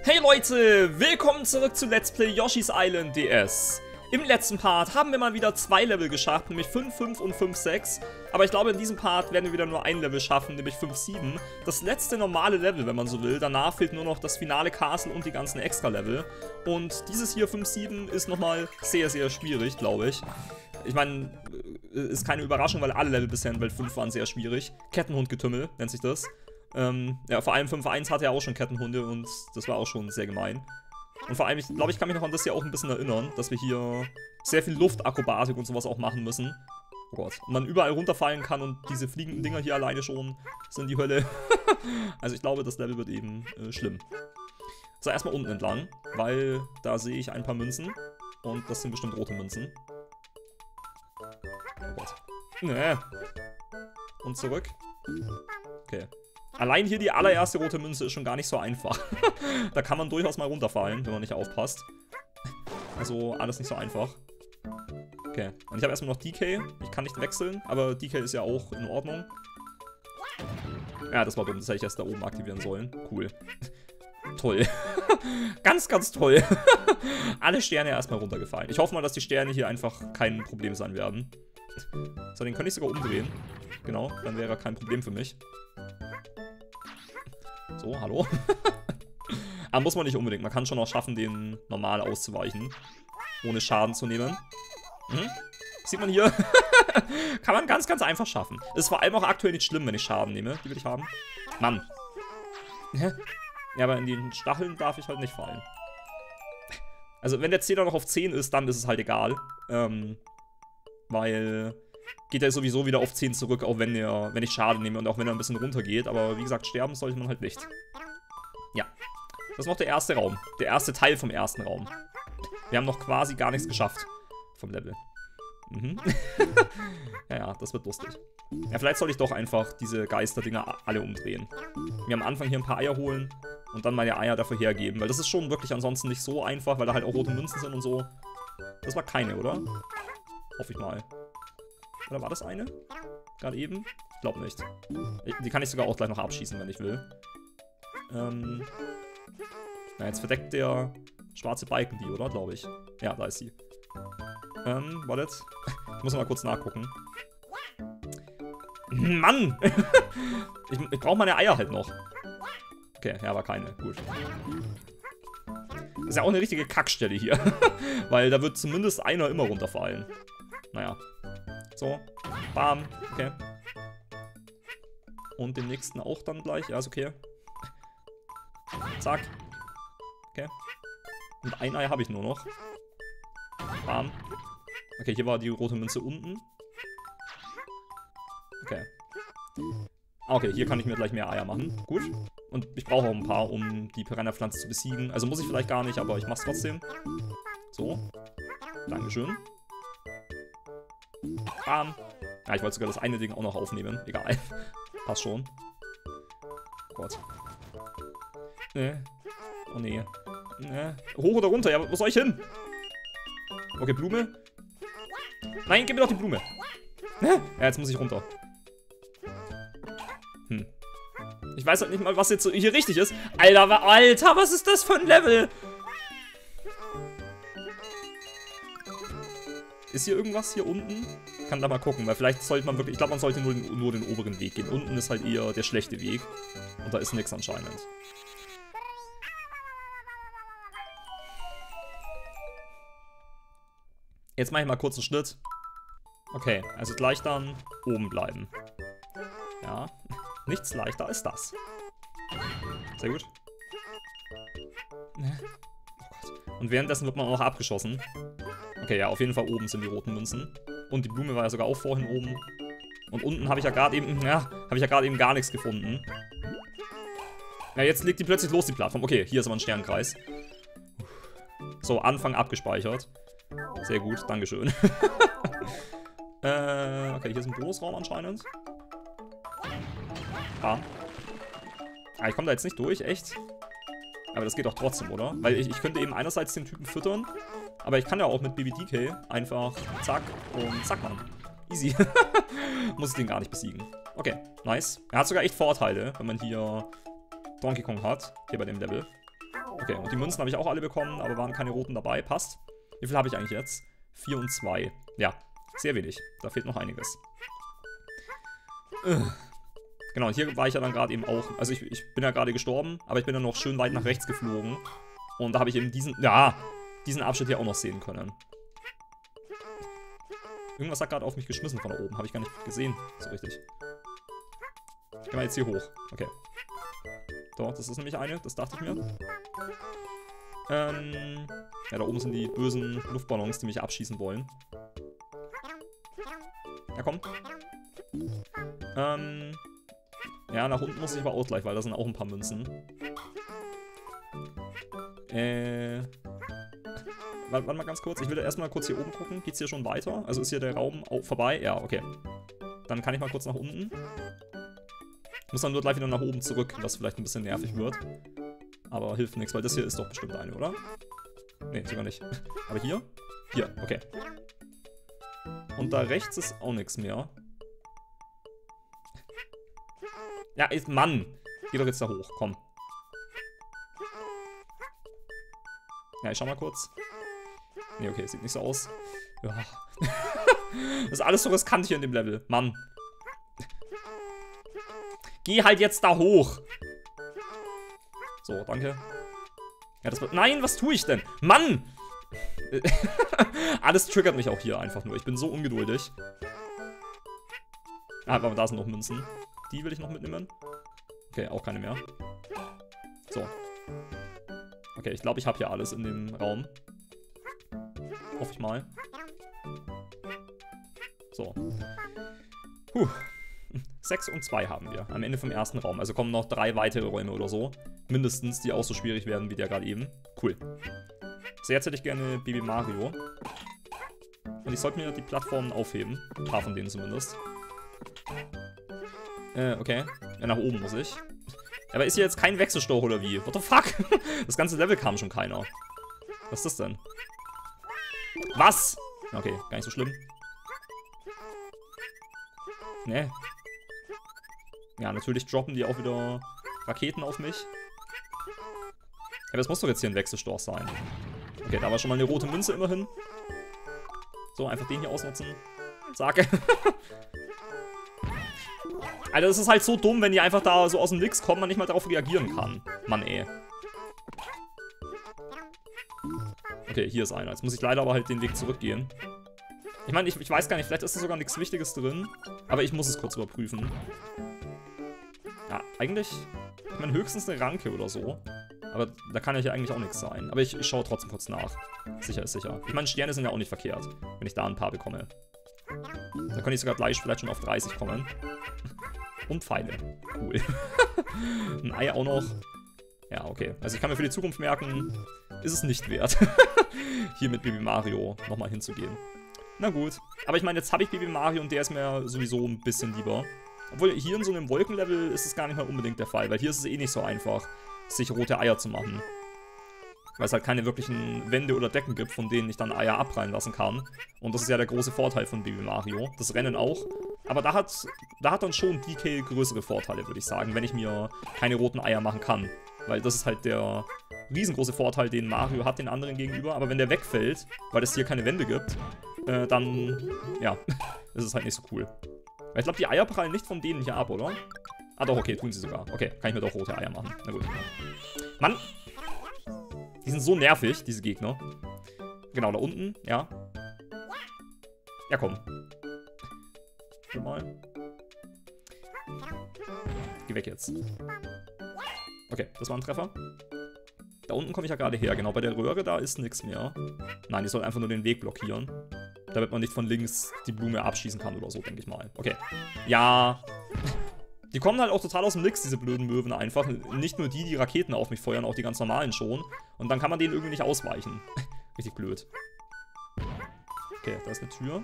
Hey Leute, willkommen zurück zu Let's Play Yoshi's Island DS. Im letzten Part haben wir mal wieder 2 Level geschafft, nämlich 5, 5 und 5, 6. Aber ich glaube, in diesem Part werden wir wieder nur ein Level schaffen, nämlich 5, 7. Das letzte normale Level, wenn man so will. Danach fehlt nur noch das finale Castle und die ganzen Extra-Level. Und dieses hier, 5, 7, ist nochmal sehr, sehr schwierig, glaube ich. Ich meine, ist keine Überraschung, weil alle Level bisher in Welt 5 waren sehr schwierig. Kettenhundgetümmel nennt sich das. Ja, vor allem 5.1 hatte ja auch schon Kettenhunde und das war auch schon sehr gemein. Und vor allem, ich glaube, ich kann mich noch an das hier auch ein bisschen erinnern, dass wir hier sehr viel Luftakrobatik und sowas auch machen müssen. Oh Gott. Und man überall runterfallen kann und diese fliegenden Dinger hier alleine schon sind die Hölle. Also ich glaube, das Level wird eben schlimm. So, erstmal unten entlang, weil da sehe ich ein paar Münzen. Und das sind bestimmt rote Münzen. Oh Gott. Nee. Und zurück. Okay. Allein hier die allererste rote Münze ist schon gar nicht so einfach. Da kann man durchaus mal runterfallen, wenn man nicht aufpasst. Also alles nicht so einfach. Okay, und ich habe erstmal noch DK. Ich kann nicht wechseln, aber DK ist ja auch in Ordnung. Ja, das war dumm. Das hätte ich erst da oben aktivieren sollen. Cool. Toll. Ganz, ganz toll. Alle Sterne erstmal runtergefallen. Ich hoffe mal, dass die Sterne hier einfach kein Problem sein werden. So, den könnte ich sogar umdrehen. Genau, dann wäre kein Problem für mich. So, hallo. Aber muss man nicht unbedingt. Man kann schon auch schaffen, den normal auszuweichen. Ohne Schaden zu nehmen. Sieht man hier. Kann man ganz, ganz einfach schaffen. Ist vor allem auch aktuell nicht schlimm, wenn ich Schaden nehme. Die will ich haben. Mann. Ja, aber in den Stacheln darf ich halt nicht fallen. Also, wenn der Zähler noch auf 10 ist, dann ist es halt egal. Weil geht er sowieso wieder auf 10 zurück, auch wenn ich Schaden nehme und auch wenn er ein bisschen runter geht. Aber wie gesagt, sterben sollte man halt nicht. Ja. Das ist noch der erste Raum. Der erste Teil vom ersten Raum. Wir haben noch quasi gar nichts geschafft vom Level. Ja, das wird lustig. Ja, vielleicht soll ich doch einfach diese Geisterdinger alle umdrehen. Mir am Anfang hier ein paar Eier holen und dann meine Eier dafür hergeben. Weil das ist schon wirklich ansonsten nicht so einfach, weil da halt auch rote Münzen sind und so. Das war keine, oder? Hoffe ich mal. Oder war das eine? Gerade eben? Ich glaube nicht. Die kann ich sogar auch gleich noch abschießen, wenn ich will. Na, jetzt verdeckt der schwarze Balken die, oder? Glaube ich. Ja, da ist sie. Wartet. Ich muss mal kurz nachgucken. Mann! Ich brauche meine Eier halt noch. Okay, ja, war keine. Gut. Das ist ja auch eine richtige Kackstelle hier. Weil da wird zumindest einer immer runterfallen. Naja. So. Bam. Okay. Und den nächsten auch dann gleich. Ja, ist okay. Zack. Okay. Und ein Ei habe ich nur noch. Bam. Okay, hier war die rote Münze unten. Okay. Okay, hier kann ich mir gleich mehr Eier machen. Gut. Und ich brauche auch ein paar, um die Piranha-Pflanze zu besiegen. Also muss ich vielleicht gar nicht, aber ich mach's trotzdem. So. Dankeschön. Bam. Ja, ich wollte sogar das eine Ding auch noch aufnehmen. Egal. Passt schon. Oh Gott. Nee. Oh nee. Nee. Hoch oder runter? Ja, wo soll ich hin? Okay, Blume. Nein, gib mir doch die Blume. Ja, jetzt muss ich runter. Ich weiß halt nicht mal, was jetzt so hier richtig ist. Alter, was ist das für ein Level? Ist hier irgendwas hier unten? Ich kann da mal gucken, weil vielleicht sollte man wirklich... Ich glaube, man sollte nur den oberen Weg gehen. Unten ist halt eher der schlechte Weg. Und da ist nichts anscheinend. Jetzt mache ich mal kurz einen Schnitt. Okay, also gleich dann oben bleiben. Ja, nichts leichter als das. Sehr gut. Oh Gott. Und währenddessen wird man auch noch abgeschossen. Okay, ja, auf jeden Fall oben sind die roten Münzen. Und die Blume war ja sogar auch vorhin oben. Und unten habe ich ja gerade eben, eben gar nichts gefunden. Ja, jetzt legt die plötzlich los, die Plattform. Okay, hier ist aber ein Sternkreis. So, Anfang abgespeichert. Sehr gut, dankeschön. Okay, hier ist ein Großraum anscheinend. Ah. Ah, ich komme da jetzt nicht durch, echt? Aber das geht doch trotzdem, oder? Weil ich könnte eben einerseits den Typen füttern, aber ich kann ja auch mit Baby DK einfach zack und zack, Mann. Easy. Muss ich den gar nicht besiegen. Okay, nice. Er hat sogar echt Vorteile, wenn man hier Donkey Kong hat, hier bei dem Level. Okay, und die Münzen habe ich auch alle bekommen, aber waren keine roten dabei. Passt. Wie viel habe ich eigentlich jetzt? 4 und 2. Ja, sehr wenig. Da fehlt noch einiges. Genau, und hier war ich ja dann gerade eben auch. Also ich bin ja gerade gestorben, aber ich bin dann noch schön weit nach rechts geflogen. Und da habe ich eben diesen Abschnitt hier auch noch sehen können. Irgendwas hat gerade auf mich geschmissen von da oben. Habe ich gar nicht gesehen, so richtig. Ich gehe mal jetzt hier hoch. Okay. Doch, das ist nämlich eine, das dachte ich mir. Ja, da oben sind die bösen Luftballons, die mich abschießen wollen. Ja, komm. Ja, nach unten muss ich aber auch gleich, weil da sind auch ein paar Münzen. Warte mal ganz kurz. Ich will erstmal kurz hier oben gucken. Geht's hier schon weiter? Also ist hier der Raum vorbei? Ja, okay. Dann kann ich mal kurz nach unten. Muss dann nur gleich wieder nach oben zurück, was vielleicht ein bisschen nervig wird. Aber hilft nichts, weil das hier ist doch bestimmt eine, oder? Nee, sogar nicht. Aber hier? Hier, okay. Und da rechts ist auch nichts mehr. Ja, Mann! Geh doch jetzt da hoch, komm. Ja, ich schau mal kurz. Nee, okay, sieht nicht so aus. Ja. Das ist alles so riskant hier in dem Level. Mann. Geh halt jetzt da hoch. So, danke. Ja, das wird... Nein, was tue ich denn? Mann! Alles triggert mich auch hier einfach nur. Ich bin so ungeduldig. Ah, aber da sind noch Münzen. Die will ich noch mitnehmen. Okay, auch keine mehr. So. Okay, ich glaube, ich habe hier alles in dem Raum. Hoffe ich mal. So. 6 und 2 haben wir am Ende vom ersten Raum. Also kommen noch 3 weitere Räume oder so. Mindestens, die auch so schwierig werden wie der gerade eben. Cool. So, jetzt hätte ich gerne Baby Mario. Und ich sollte mir die Plattformen aufheben. Ein paar von denen zumindest. Okay. Ja, nach oben muss ich. Aber ist hier jetzt kein Wechselstauch oder wie? What the fuck? Das ganze Level kam schon keiner. Was ist das denn? Was? Okay, gar nicht so schlimm. Nee. Ja, natürlich droppen die auch wieder Raketen auf mich. Ja, das muss doch jetzt hier ein Wechselstorch sein. Okay, da war schon mal eine rote Münze immerhin. So, einfach den hier ausnutzen. Zack. Alter, das ist halt so dumm, wenn die einfach da so aus dem Nix kommen, man nicht mal darauf reagieren kann. Mann, ey. Okay, hier ist einer. Jetzt muss ich leider aber halt den Weg zurückgehen. Ich meine, ich weiß gar nicht, vielleicht ist da sogar nichts Wichtiges drin. Aber ich muss es kurz überprüfen. Ja, eigentlich... Ich meine, höchstens eine Ranke oder so. Aber da kann ja hier eigentlich auch nichts sein. Aber ich schaue trotzdem kurz nach. Sicher ist sicher. Ich meine, Sterne sind ja auch nicht verkehrt, wenn ich da ein paar bekomme. Da kann ich sogar gleich vielleicht schon auf 30 kommen. Und Pfeile. Cool. Ein Ei auch noch. Ja, okay. Also ich kann mir für die Zukunft merken, ist es nicht wert, hier mit Baby Mario nochmal hinzugehen. Na gut. Aber ich meine, jetzt habe ich Baby Mario und der ist mir sowieso ein bisschen lieber. Obwohl, hier in so einem Wolkenlevel ist es gar nicht mal unbedingt der Fall, weil hier ist es eh nicht so einfach, sich rote Eier zu machen. Weil es halt keine wirklichen Wände oder Decken gibt, von denen ich dann Eier abprallen lassen kann. Und das ist ja der große Vorteil von Baby Mario. Das Rennen auch. Aber da hat dann schon DK größere Vorteile, würde ich sagen, wenn ich mir keine roten Eier machen kann. Weil das ist halt der riesengroße Vorteil, den Mario hat den anderen gegenüber. Aber wenn der wegfällt, weil es hier keine Wände gibt, dann, ja, ist es halt nicht so cool. Weil ich glaube, die Eier prallen nicht von denen hier ab, oder? Ah doch, okay, tun sie sogar. Okay, kann ich mir doch rote Eier machen. Na gut. Mann! Die sind so nervig, diese Gegner. Genau, da unten, ja. Ja, komm. Schon mal. Geh weg jetzt. Okay, das war ein Treffer. Da unten komme ich ja gerade her. Genau, bei der Röhre, da ist nichts mehr. Nein, die soll einfach nur den Weg blockieren. Damit man nicht von links die Blume abschießen kann oder so, denke ich mal. Okay. Ja. Die kommen halt auch total aus dem Nix, diese blöden Möwen einfach. Nicht nur die Raketen auf mich feuern, auch die ganz normalen schon. Und dann kann man denen irgendwie nicht ausweichen. Richtig blöd. Okay, da ist eine Tür.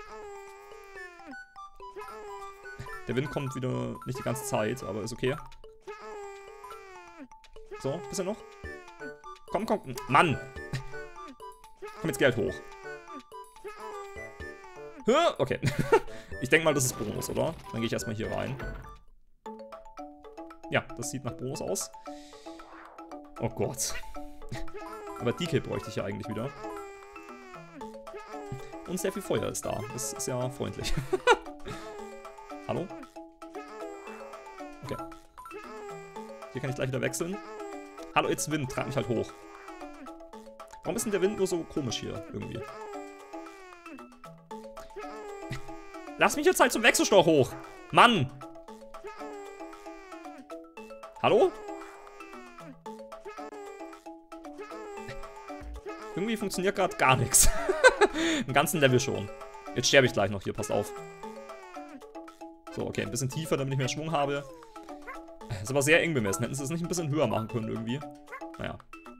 Der Wind kommt wieder nicht die ganze Zeit, aber ist okay. So, bisschen noch. Komm, komm. Mann! Komm jetzt Geld hoch. Okay. Ich denke mal, das ist Bonus, oder? Dann gehe ich erstmal hier rein. Ja, das sieht nach Bonus aus. Oh Gott. Aber DK bräuchte ich ja eigentlich wieder. Und sehr viel Feuer ist da. Das ist ja freundlich. Hallo? Okay. Hier kann ich gleich wieder wechseln. Hallo, jetzt Wind. Trag mich halt hoch. Warum ist denn der Wind nur so komisch hier irgendwie? Lass mich jetzt halt zum Wechselsteuer hoch. Mann! Hallo? Irgendwie funktioniert gerade gar nichts. Im ganzen Level schon. Jetzt sterbe ich gleich noch hier, passt auf. So, okay, ein bisschen tiefer, damit ich mehr Schwung habe. Ist aber sehr eng bemessen. Hätten sie es nicht ein bisschen höher machen können irgendwie. Naja.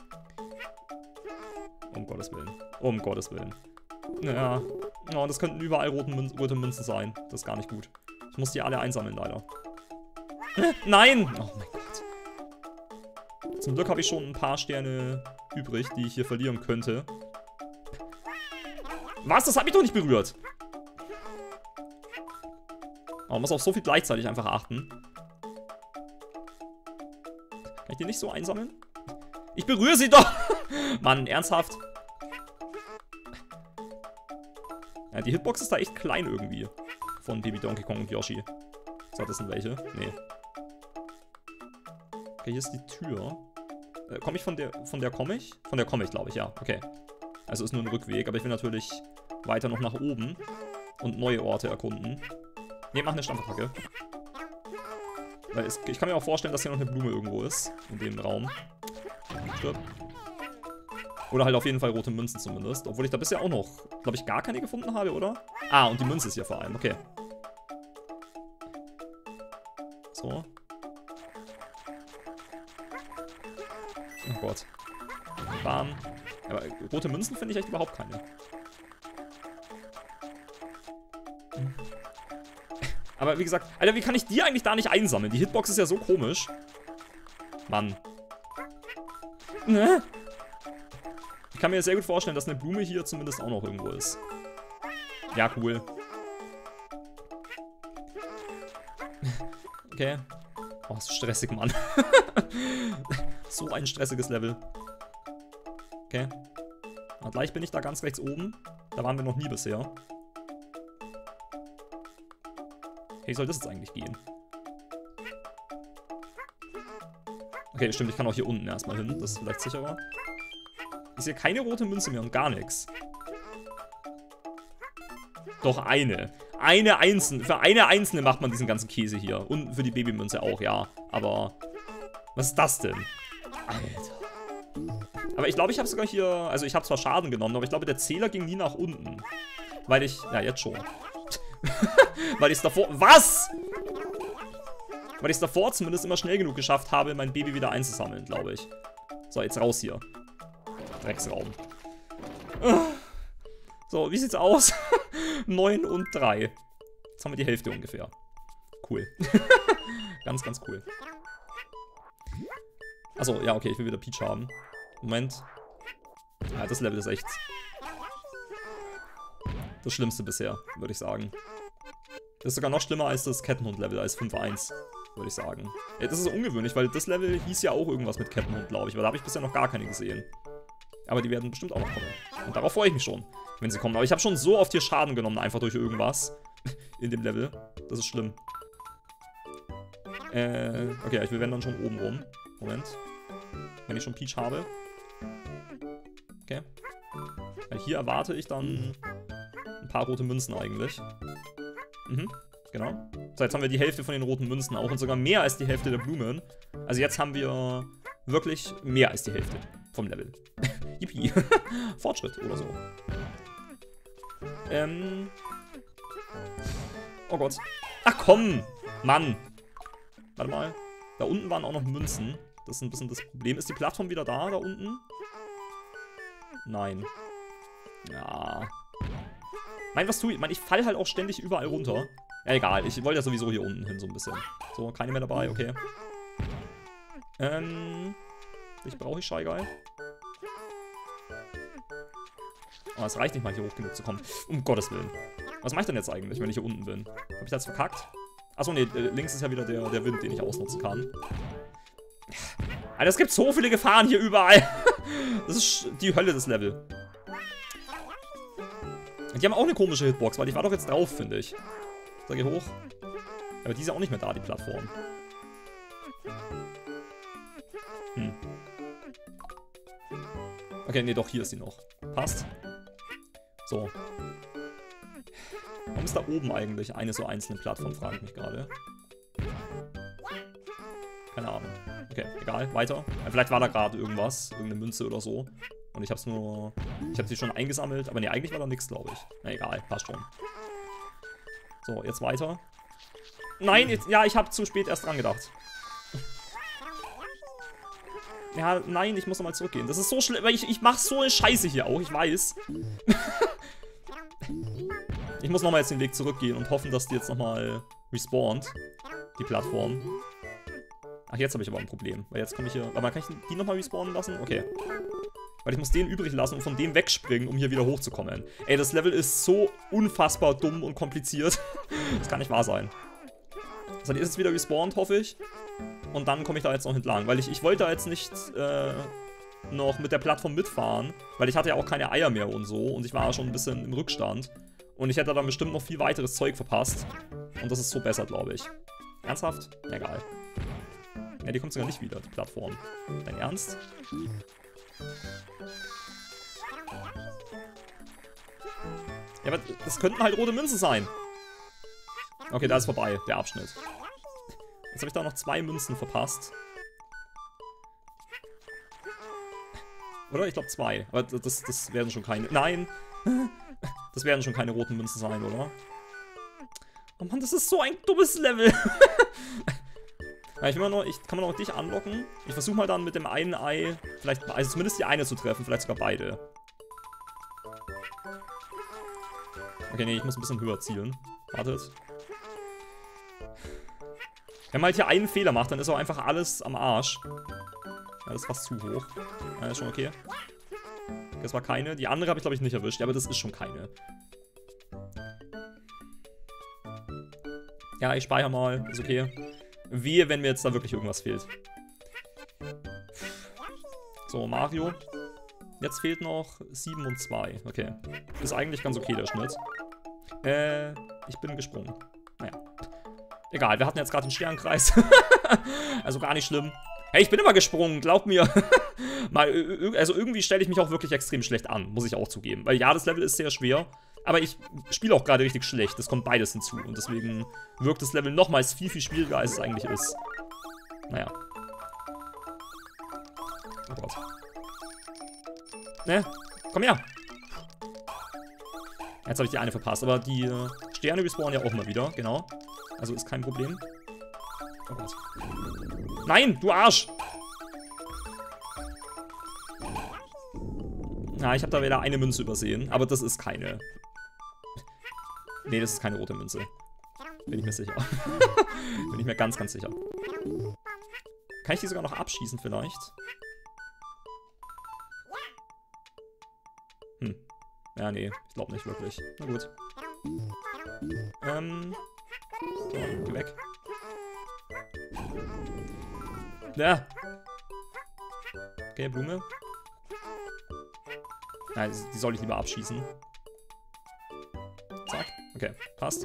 Um Gottes Willen. Um Gottes Willen. Naja. Oh, das könnten überall rote Münzen sein. Das ist gar nicht gut. Ich muss die alle einsammeln, leider. Nein! Oh mein Gott. Zum Glück habe ich schon ein paar Sterne übrig, die ich hier verlieren könnte. Was? Das hat mich doch nicht berührt. Oh, man muss auf so viel gleichzeitig einfach achten. Kann ich die nicht so einsammeln? Ich berühre sie doch! Mann, ernsthaft? Ja, die Hitbox ist da echt klein irgendwie. Von Baby Donkey Kong und Yoshi. So, das sind welche? Nee. Okay, hier ist die Tür. Komme ich von der komme ich? Von der komme ich, glaube ich, ja. Okay. Also ist nur ein Rückweg, aber ich will natürlich weiter noch nach oben und neue Orte erkunden. Ne, mach eine Stampfattacke. Weil ich kann mir auch vorstellen, dass hier noch eine Blume irgendwo ist. In dem Raum. Stirb. Oder halt auf jeden Fall rote Münzen zumindest. Obwohl ich da bisher auch noch, glaube ich, gar keine gefunden habe, oder? Ah, und die Münze ist hier vor allem. Okay. So. Oh Gott. Bam. Aber rote Münzen finde ich echt überhaupt keine. Aber wie gesagt, Alter, wie kann ich die eigentlich da nicht einsammeln? Die Hitbox ist ja so komisch. Mann. Ich kann mir sehr gut vorstellen, dass eine Blume hier zumindest auch noch irgendwo ist. Ja, cool. Okay. Oh, ist stressig, Mann. So ein stressiges Level. Okay. Na, gleich bin ich da ganz rechts oben. Da waren wir noch nie bisher. Hey, soll das jetzt eigentlich gehen? Okay, stimmt, ich kann auch hier unten erstmal hin. Das ist vielleicht sicherer. Ich sehe keine rote Münze mehr und gar nichts. Doch eine. Eine einzelne. Für eine einzelne macht man diesen ganzen Käse hier. Und für die Babymünze auch, ja. Aber was ist das denn? Alter. Aber ich glaube, ich habe sogar hier... Also ich habe zwar Schaden genommen, aber ich glaube, der Zähler ging nie nach unten. Weil ich... Ja, jetzt schon. Weil ich es davor... Was? Weil ich es davor zumindest immer schnell genug geschafft habe, mein Baby wieder einzusammeln, glaube ich. So, jetzt raus hier. Drecksraum. So, wie sieht's aus? 9 und 3. Jetzt haben wir die Hälfte ungefähr. Cool. Ganz, ganz cool. Achso, ja, okay, ich will wieder Peach haben. Moment. Ja, das Level ist echt das Schlimmste bisher, würde ich sagen. Das ist sogar noch schlimmer als das Kettenhund-Level, als 5.1, würde ich sagen. Ja, das ist so ungewöhnlich, weil das Level hieß ja auch irgendwas mit Kettenhund, glaube ich. Aber da habe ich bisher noch gar keine gesehen. Aber die werden bestimmt auch noch kommen. Und darauf freue ich mich schon, wenn sie kommen. Aber ich habe schon so oft hier Schaden genommen, einfach durch irgendwas. In dem Level. Das ist schlimm. Okay, ich will wenn dann schon oben rum. Moment. Wenn ich schon Peach habe. Okay. Weil hier erwarte ich dann ein paar rote Münzen eigentlich. Mhm, genau. So, jetzt haben wir die Hälfte von den roten Münzen auch und sogar mehr als die Hälfte der Blumen. Also jetzt haben wir wirklich mehr als die Hälfte vom Level. Yippie. Fortschritt oder so. Oh Gott. Ach komm! Mann! Warte mal. Da unten waren auch noch Münzen. Das ist ein bisschen das Problem. Ist die Plattform wieder da unten? Nein. Ja. Mein, was tue ich? Ich fall halt auch ständig überall runter. Ja, egal. Ich wollte ja sowieso hier unten hin so ein bisschen. So, keine mehr dabei. Okay. Ich brauche Shy Guy. Aber es reicht nicht mal, hier hoch genug zu kommen. Um Gottes Willen. Was mache ich denn jetzt eigentlich, wenn ich hier unten bin? Habe ich das verkackt? Achso, nee, links ist ja wieder der Wind, den ich ausnutzen kann. Alter, es gibt so viele Gefahren hier überall. Das ist die Hölle des Level. Die haben auch eine komische Hitbox, weil ich war doch jetzt drauf, finde ich. So, geh hoch. Aber die ist ja auch nicht mehr da, die Plattform. Okay, nee, doch, hier ist sie noch. Passt. So. Warum ist da oben eigentlich eine so einzelne Plattform, frage ich mich gerade. Keine Ahnung. Okay, egal, weiter. Vielleicht war da gerade irgendwas, irgendeine Münze oder so. Und ich hab's nur... Ich hab sie schon eingesammelt, aber nee, eigentlich war da nichts, glaube ich. Na egal, passt schon. So, jetzt weiter. Nein, jetzt, ja, ich habe zu spät erst dran gedacht. Ja, nein, ich muss nochmal zurückgehen. Das ist so schlimm, weil ich mache so eine Scheiße hier auch, ich weiß. Ich muss nochmal jetzt den Weg zurückgehen und hoffen, dass die jetzt nochmal respawnt. Die Plattform. Ach, jetzt habe ich aber ein Problem. Weil jetzt komme ich hier... Aber kann ich die nochmal respawnen lassen? Okay. Weil ich muss den übrig lassen und von dem wegspringen, um hier wieder hochzukommen. Ey, das Level ist so unfassbar dumm und kompliziert. Das kann nicht wahr sein. So, die ist jetzt wieder respawned, hoffe ich. Und dann komme ich da jetzt noch entlang. Weil ich wollte da jetzt nicht noch mit der Plattform mitfahren. Weil ich hatte ja auch keine Eier mehr und so. Und ich war schon ein bisschen im Rückstand. Und ich hätte dann bestimmt noch viel weiteres Zeug verpasst. Und das ist so besser, glaube ich. Ernsthaft? Egal. Ja, die kommt sogar nicht wieder, die Plattform. Dein Ernst? Ja, aber das könnten halt rote Münzen sein. Okay, da ist vorbei, der Abschnitt. Jetzt habe ich da noch 2 Münzen verpasst. Oder? Ich glaube 2. Aber das werden schon keine... Nein! Das werden schon keine roten Münzen sein, oder? Oh Mann, das ist so ein dummes Level. Ja, ich kann man noch dich anlocken. Ich versuche mal dann mit dem einen Ei, vielleicht, also zumindest die eine zu treffen, vielleicht sogar beide. Okay, nee, ich muss ein bisschen höher zielen. Wartet. Wenn man halt hier einen Fehler macht, dann ist auch einfach alles am Arsch. Ja, das ist fast zu hoch. Ja, ist schon okay. Das war keine. Die andere habe ich, glaube ich, nicht erwischt. Ja, aber das ist schon keine. Ja, ich speichere mal. Ist okay. Wehe, wenn mir jetzt da wirklich irgendwas fehlt. So, Mario. Jetzt fehlt noch 7 und 2. Okay. Ist eigentlich ganz okay, der Schnitt. Ich bin gesprungen. Naja. Egal, wir hatten jetzt gerade den Sternkreis. Also gar nicht schlimm. Hey, ich bin immer gesprungen, glaub mir. Also irgendwie stelle ich mich auch wirklich extrem schlecht an, muss ich auch zugeben. Weil ja, das Level ist sehr schwer. Aber ich spiele auch gerade richtig schlecht. Das kommt beides hinzu. Und deswegen wirkt das Level nochmals viel, viel schwieriger, als es eigentlich ist. Naja. Oh Gott. Ne? Komm her! Jetzt habe ich die eine verpasst. Aber die Sterne respawnen ja auch mal wieder. Genau. Also ist kein Problem. Oh Gott. Nein, du Arsch! Ja, ich habe da wieder eine Münze übersehen. Aber das ist keine... Nee, das ist keine rote Münze. Bin ich mir sicher. Bin ich mir ganz, ganz sicher. Kann ich die sogar noch abschießen vielleicht? Ja, nee. Ich glaube nicht wirklich. Na gut. So, geh weg. Ja. Okay, Blume. Nein, die soll ich lieber abschießen. Zack. Okay, passt.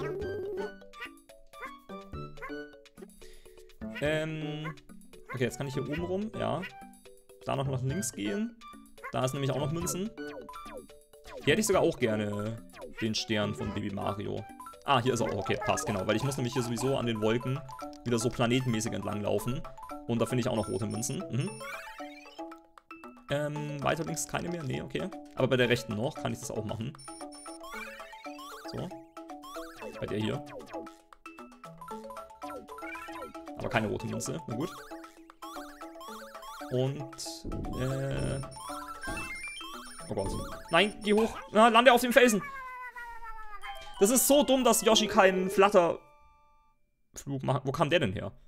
Okay, jetzt kann ich hier oben rum. Ja. Da noch nach links gehen. Da ist nämlich auch noch Münzen. Hier hätte ich sogar auch gerne den Stern von Baby Mario. Ah, hier ist er auch. Okay, passt, genau. Weil ich muss nämlich hier sowieso an den Wolken wieder so planetenmäßig entlang laufen. Und da finde ich auch noch rote Münzen. Weiter links keine mehr? Nee, okay. Aber bei der rechten noch kann ich das auch machen. So. Bei der hier. Aber keine rote Münze. Na gut. Und, oh Gott. Nein, geh hoch. Na, lande auf dem Felsen. Das ist so dumm, dass Yoshi keinen Flatterflug macht. Wo kam der denn her?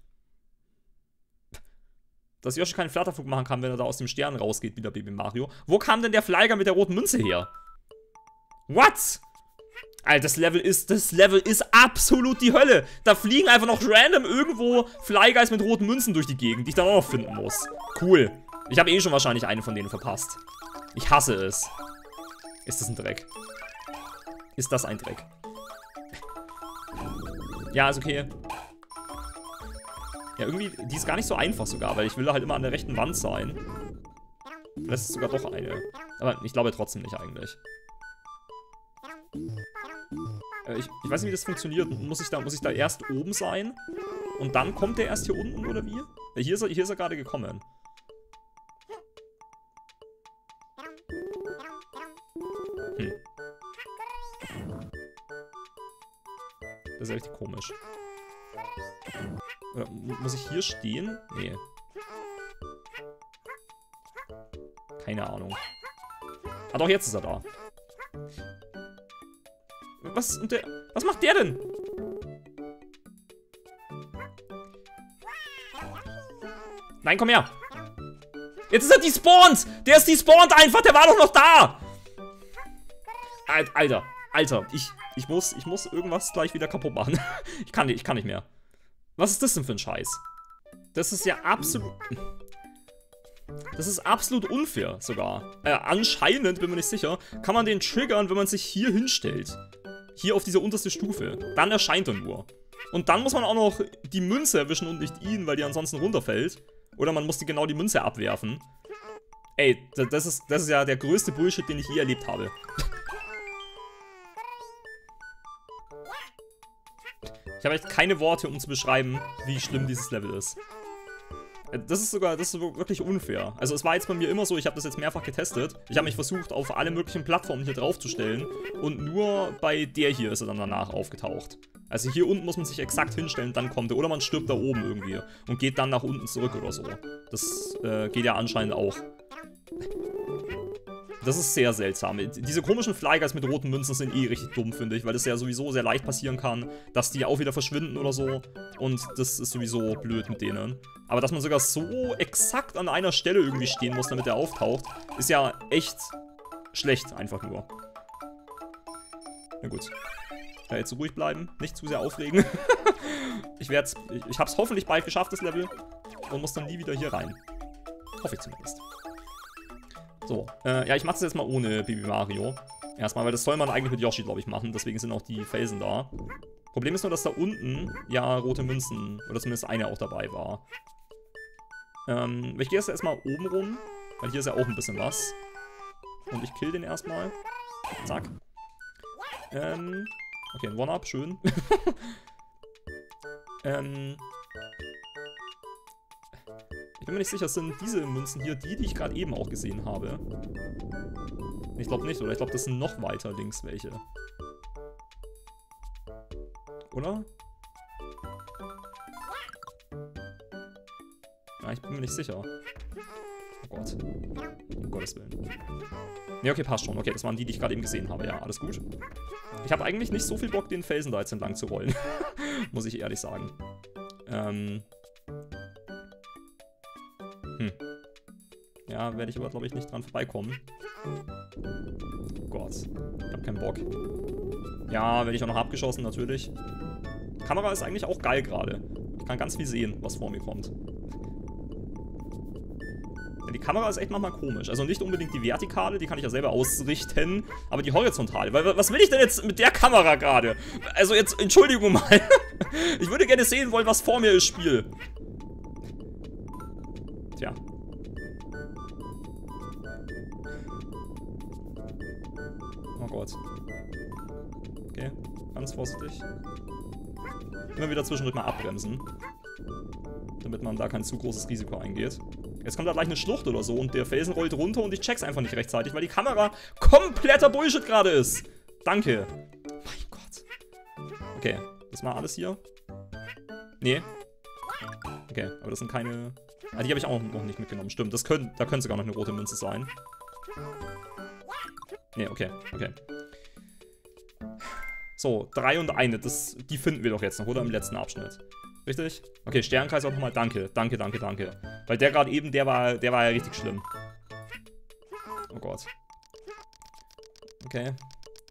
Dass Yoshi keinen Flatterflug machen kann, wenn er da aus dem Stern rausgeht, wie der Baby Mario. Wo kam denn der Flyger mit der roten Münze her? What? Alter, das Level ist absolut die Hölle. Da fliegen einfach noch random irgendwo Flyguys mit roten Münzen durch die Gegend, die ich dann auch noch finden muss. Cool. Ich habe eh schon wahrscheinlich eine von denen verpasst. Ich hasse es. Ist das ein Dreck? Ist das ein Dreck? Ja, ist okay. Ja, irgendwie, die ist gar nicht so einfach sogar, weil ich will halt immer an der rechten Wand sein. Das ist sogar doch eine. Aber ich glaube trotzdem nicht eigentlich. Ich weiß nicht, wie das funktioniert. Muss ich da erst oben sein? Und dann kommt der erst hier unten, oder wie? Ja, hier ist er gerade gekommen. Das ist ja richtig komisch. Oder muss ich hier stehen? Nee. Keine Ahnung. Ah doch, jetzt ist er da. Was macht der denn? Nein, komm her. Jetzt ist er despawned. Der ist despawned einfach. Der war doch noch da. Alter. Ich muss irgendwas gleich wieder kaputt machen. Ich kann nicht mehr. Was ist das denn für ein Scheiß? Das ist ja absolut... Das ist absolut unfair sogar. Anscheinend, bin mir nicht sicher, kann man den triggern, wenn man sich hier hinstellt. Hier auf diese unterste Stufe. Dann erscheint er nur. Und dann muss man auch noch die Münze erwischen und nicht ihn, weil die ansonsten runterfällt. Oder man muss die Münze abwerfen. Ey, das ist ja der größte Bullshit, den ich je erlebt habe. Ich habe echt keine Worte, um zu beschreiben, wie schlimm dieses Level ist. Das ist wirklich unfair. Also es war jetzt bei mir immer so, ich habe das jetzt mehrfach getestet. Ich habe mich versucht, auf alle möglichen Plattformen hier draufzustellen. Und nur bei der hier ist er dann danach aufgetaucht. Also hier unten muss man sich exakt hinstellen, dann kommt er. Oder man stirbt da oben irgendwie und geht dann nach unten zurück oder so. Das geht ja anscheinend auch. Das ist sehr seltsam. Diese komischen Fly Guys mit roten Münzen sind eh richtig dumm, finde ich, weil das ja sowieso sehr leicht passieren kann, dass die auch wieder verschwinden oder so. Und das ist sowieso blöd mit denen. Aber dass man sogar so exakt an einer Stelle irgendwie stehen muss, damit er auftaucht, ist ja echt schlecht, einfach nur. Na gut. Ja, jetzt ruhig bleiben, nicht zu sehr aufregen. Ich hab's hoffentlich bald geschafft, das Level. Und muss dann nie wieder hier rein. Hoffe ich zumindest. So, ja, ich mache das jetzt mal ohne Baby Mario. Erstmal, weil das soll man eigentlich mit Yoshi, glaube ich, machen. Deswegen sind auch die Felsen da. Problem ist nur, dass da unten ja rote Münzen, oder zumindest eine auch dabei war. Ich gehe jetzt erstmal oben rum, weil hier ist ja auch ein bisschen was. Und ich kill den erstmal. Zack. Okay, ein One-Up, schön. Ich bin mir nicht sicher, sind diese Münzen hier die ich gerade eben auch gesehen habe? Ich glaube nicht, oder? Ich glaube, das sind noch weiter links welche. Oder? Ja, ich bin mir nicht sicher. Oh Gott. Um Gottes Willen. Ne, okay, passt schon. Okay, das waren die ich gerade eben gesehen habe. Ja, alles gut. Ich habe eigentlich nicht so viel Bock, den Felsen da jetzt entlang zu rollen. Muss ich ehrlich sagen. Ja, werde ich aber, glaube ich, nicht dran vorbeikommen. Oh Gott. Ich habe keinen Bock. Ja, werde ich auch noch abgeschossen, natürlich. Kamera ist eigentlich auch geil gerade. Ich kann ganz viel sehen, was vor mir kommt. Ja, die Kamera ist echt manchmal komisch. Also nicht unbedingt die vertikale, die kann ich ja selber ausrichten, aber die horizontale. Weil, was will ich denn jetzt mit der Kamera gerade? Also jetzt, Entschuldigung mal. Ich würde gerne sehen wollen, was vor mir ist, Spiel. Tja. Oh Gott. Okay, ganz vorsichtig. Immer wieder zwischendurch mal abbremsen. Damit man da kein zu großes Risiko eingeht. Jetzt kommt da gleich eine Schlucht oder so und der Felsen rollt runter und ich check's einfach nicht rechtzeitig, weil die Kamera kompletter Bullshit gerade ist. Danke. Mein Gott. Okay, das war alles hier. Nee. Okay, aber das sind keine... Ah, die habe ich auch noch nicht mitgenommen. Stimmt, da könnte sogar noch eine rote Münze sein. Nee, okay. So, 3 und 1. Die finden wir doch jetzt noch, oder? Im letzten Abschnitt. Richtig? Okay, Sternkreis auch nochmal. Danke. Weil der gerade eben, der war ja richtig schlimm. Oh Gott. Okay.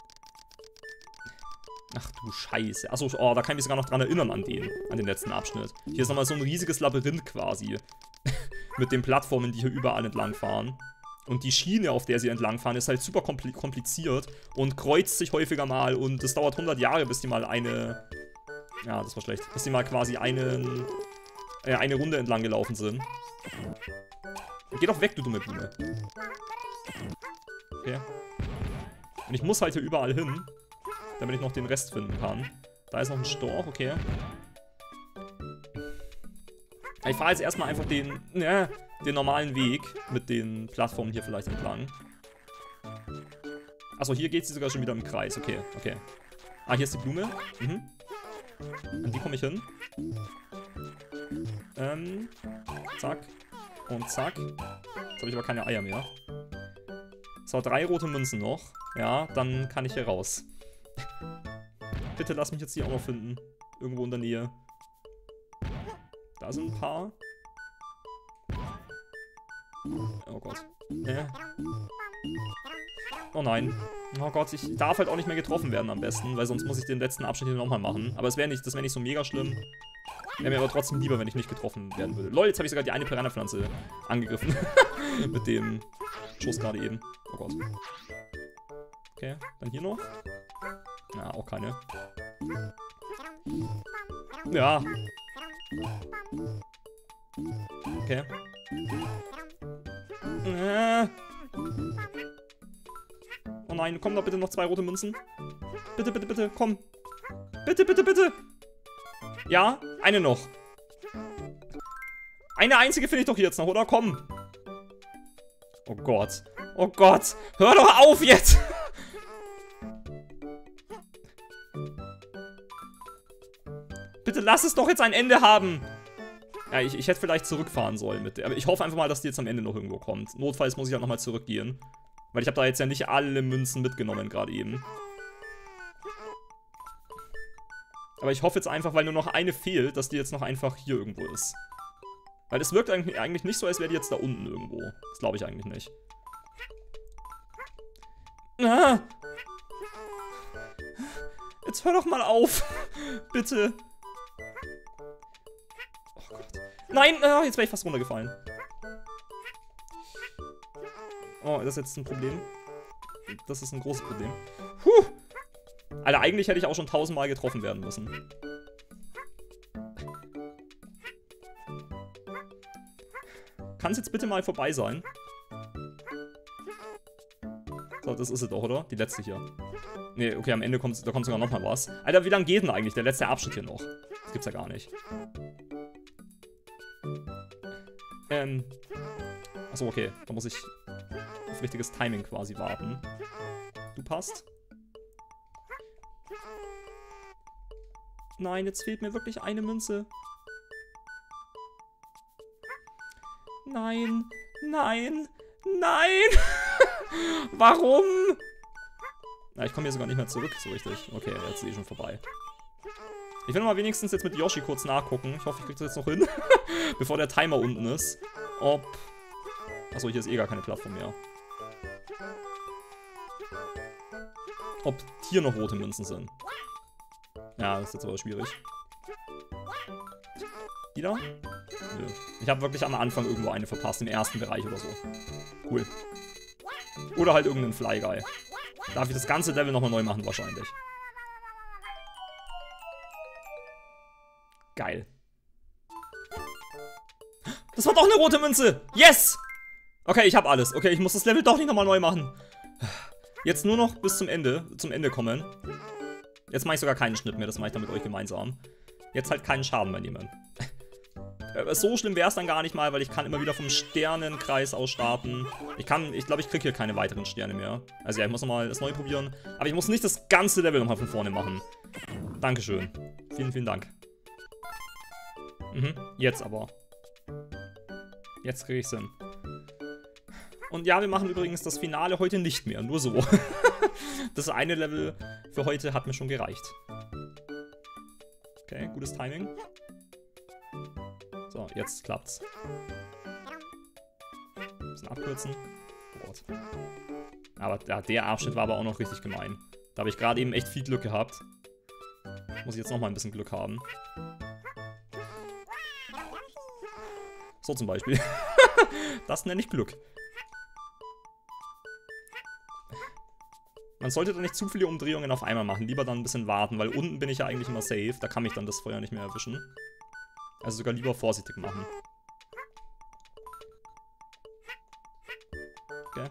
Ach du Scheiße. Achso, oh, da kann ich mich sogar noch dran erinnern an den letzten Abschnitt. Hier ist nochmal so ein riesiges Labyrinth quasi. mit den Plattformen, die hier überall entlang fahren. Und die Schiene, auf der sie entlangfahren, ist halt super kompliziert und kreuzt sich häufiger mal und es dauert 100 Jahre, bis die mal eine... Ja, das war schlecht. Bis die mal quasi eine Runde entlang gelaufen sind. Geh doch weg, du dumme Blume. Okay. Und ich muss halt hier überall hin, damit ich noch den Rest finden kann. Da ist noch ein Storch, okay. Ich fahre jetzt erstmal einfach den normalen Weg mit den Plattformen hier vielleicht entlang. Achso, hier geht sie sogar schon wieder im Kreis. Okay, okay. Ah, hier ist die Blume. Mhm. An die komme ich hin. Zack. Und zack. Jetzt habe ich aber keine Eier mehr. So, 3 rote Münzen noch. Ja, dann kann ich hier raus. Bitte lass mich jetzt hier auch noch finden. Irgendwo in der Nähe. Da sind ein paar. Oh Gott. Oh nein. Oh Gott, ich darf halt auch nicht mehr getroffen werden am besten, weil sonst muss ich den letzten Abschnitt hier nochmal machen. Aber das wäre nicht so mega schlimm. Wäre mir aber trotzdem lieber, wenn ich nicht getroffen werden würde. Lol, jetzt habe ich sogar die eine Piranha-Pflanze angegriffen. Mit dem Schuss gerade eben. Oh Gott. Okay, dann hier noch. Ja, auch keine. Ja. Okay. Oh nein, komm doch bitte noch 2 rote Münzen. Bitte, bitte, bitte, komm. Bitte, bitte, bitte. Ja, eine noch. Eine einzige finde ich doch jetzt noch, oder? Komm. Oh Gott. Oh Gott. Hör doch auf jetzt. Bitte lass es doch jetzt ein Ende haben. Ja, ich hätte vielleicht zurückfahren sollen mit der. Aber ich hoffe einfach mal, dass die jetzt am Ende noch irgendwo kommt. Notfalls muss ich halt nochmal zurückgehen. Weil ich habe da jetzt ja nicht alle Münzen mitgenommen gerade eben. Aber ich hoffe jetzt einfach, weil nur noch eine fehlt, dass die jetzt noch einfach hier irgendwo ist. Weil es wirkt eigentlich nicht so, als wäre die jetzt da unten irgendwo. Das glaube ich eigentlich nicht. Ah! Jetzt hör doch mal auf. Bitte. Oh Gott. Nein, jetzt wäre ich fast runtergefallen. Oh, das ist jetzt ein Problem. Das ist ein großes Problem. Puh. Alter, eigentlich hätte ich auch schon 1000-mal getroffen werden müssen. Kann es jetzt bitte mal vorbei sein? So, das ist es doch, oder? Die letzte hier. Nee, okay, am Ende kommt sogar noch mal was. Alter, wie lange geht denn eigentlich der letzte Abschnitt hier noch? Das gibt's ja gar nicht. Achso, okay. Da muss ich auf richtiges Timing quasi warten. Du passt. Nein, jetzt fehlt mir wirklich eine Münze. Nein, nein, nein! Warum? Na, ich komme hier sogar nicht mehr zurück, so richtig. Okay, jetzt sehe ich schon vorbei. Ich will mal wenigstens jetzt mit Yoshi kurz nachgucken. Ich hoffe, ich kriege das jetzt noch hin. Bevor der Timer unten ist. Ob... Achso, hier ist eh gar keine Plattform mehr. Ob hier noch rote Münzen sind. Ja, das ist jetzt aber schwierig. Die da? Nö. Ich habe wirklich am Anfang irgendwo eine verpasst, im ersten Bereich oder so. Cool. Oder halt irgendeinen Fly Guy. Darf ich das ganze Level nochmal neu machen, wahrscheinlich. Geil. Das war doch eine rote Münze! Yes! Okay, ich habe alles. Okay, ich muss das Level doch nicht nochmal neu machen. Jetzt nur noch bis zum Ende kommen. Jetzt mache ich sogar keinen Schnitt mehr, das mache ich dann mit euch gemeinsam. Jetzt halt keinen Schaden mehr nehmen. So schlimm wäre es dann gar nicht mal, weil ich kann immer wieder vom Sternenkreis aus starten. Ich glaube, ich kriege hier keine weiteren Sterne mehr. Also ja, ich muss nochmal das neu probieren. Aber ich muss nicht das ganze Level nochmal von vorne machen. Dankeschön. Vielen, vielen Dank. Jetzt aber. Jetzt kriege ich Sinn. Und ja, wir machen übrigens das Finale heute nicht mehr. Nur so. Das eine Level für heute hat mir schon gereicht. Okay, gutes Timing. So, jetzt klappt's. Ein bisschen abkürzen. Oh Gott. Aber ja, der Abschnitt war aber auch noch richtig gemein. Da habe ich gerade eben echt viel Glück gehabt. Muss ich jetzt nochmal ein bisschen Glück haben. So zum Beispiel. Das nenne ich Glück. Man sollte da nicht zu viele Umdrehungen auf einmal machen. Lieber dann ein bisschen warten, weil unten bin ich ja eigentlich immer safe. Da kann mich dann das Feuer nicht mehr erwischen. Also sogar lieber vorsichtig machen. Okay.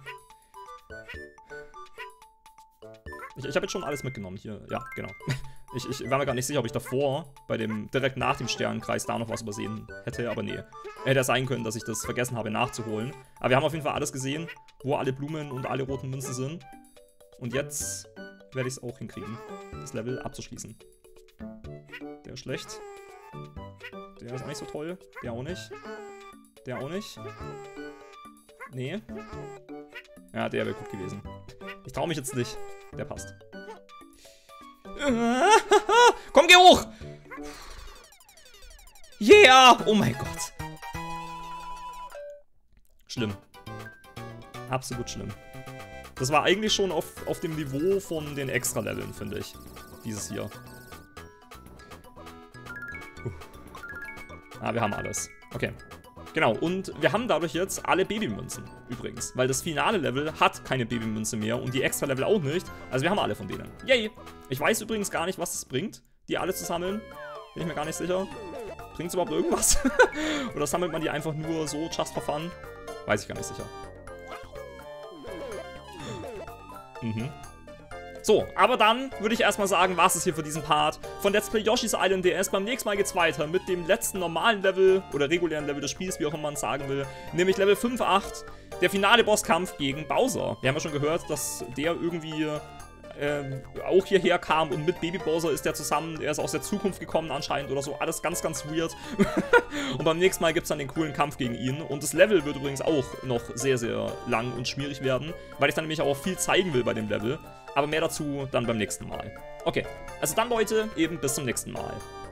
Ich habe jetzt schon alles mitgenommen hier. Ja, genau. Ich war mir gar nicht sicher, ob ich davor, direkt nach dem Sternenkreis, da noch was übersehen hätte, aber nee. Hätte ja sein können, dass ich das vergessen habe nachzuholen. Aber wir haben auf jeden Fall alles gesehen, wo alle Blumen und alle roten Münzen sind. Und jetzt werde ich es auch hinkriegen, das Level abzuschließen. Der ist schlecht. Der ist auch nicht so toll. Der auch nicht. Der auch nicht. Nee. Ja, der wäre gut gewesen. Ich traue mich jetzt nicht. Der passt. Komm, geh hoch! Yeah! Oh mein Gott. Schlimm. Absolut schlimm. Das war eigentlich schon auf dem Niveau von den Extra-Leveln, finde ich. Dieses hier. Ah, wir haben alles. Okay. Genau, und wir haben dadurch jetzt alle Babymünzen, übrigens. Weil das finale Level hat keine Babymünze mehr und die Extra-Level auch nicht. Also wir haben alle von denen. Yay! Ich weiß übrigens gar nicht, was das bringt, die alle zu sammeln. Bin ich mir gar nicht sicher. Bringt es überhaupt irgendwas? Oder sammelt man die einfach nur so, just for fun? Weiß ich gar nicht sicher. Mhm. So, aber dann würde ich erstmal sagen, was ist hier für diesen Part von Let's Play Yoshi's Island DS. Beim nächsten Mal geht's weiter mit dem letzten normalen Level oder regulären Level des Spiels, wie auch immer man es sagen will. Nämlich Level 5-8, der finale Bosskampf gegen Bowser. Wir haben ja schon gehört, dass der irgendwie auch hierher kam und mit Baby Bowser ist der zusammen, er ist aus der Zukunft gekommen anscheinend oder so, alles ganz, ganz weird. Und beim nächsten Mal gibt es dann den coolen Kampf gegen ihn und das Level wird übrigens auch noch sehr, sehr lang und schwierig werden, weil ich dann nämlich auch viel zeigen will bei dem Level, aber mehr dazu dann beim nächsten Mal. Okay, also dann Leute, eben bis zum nächsten Mal.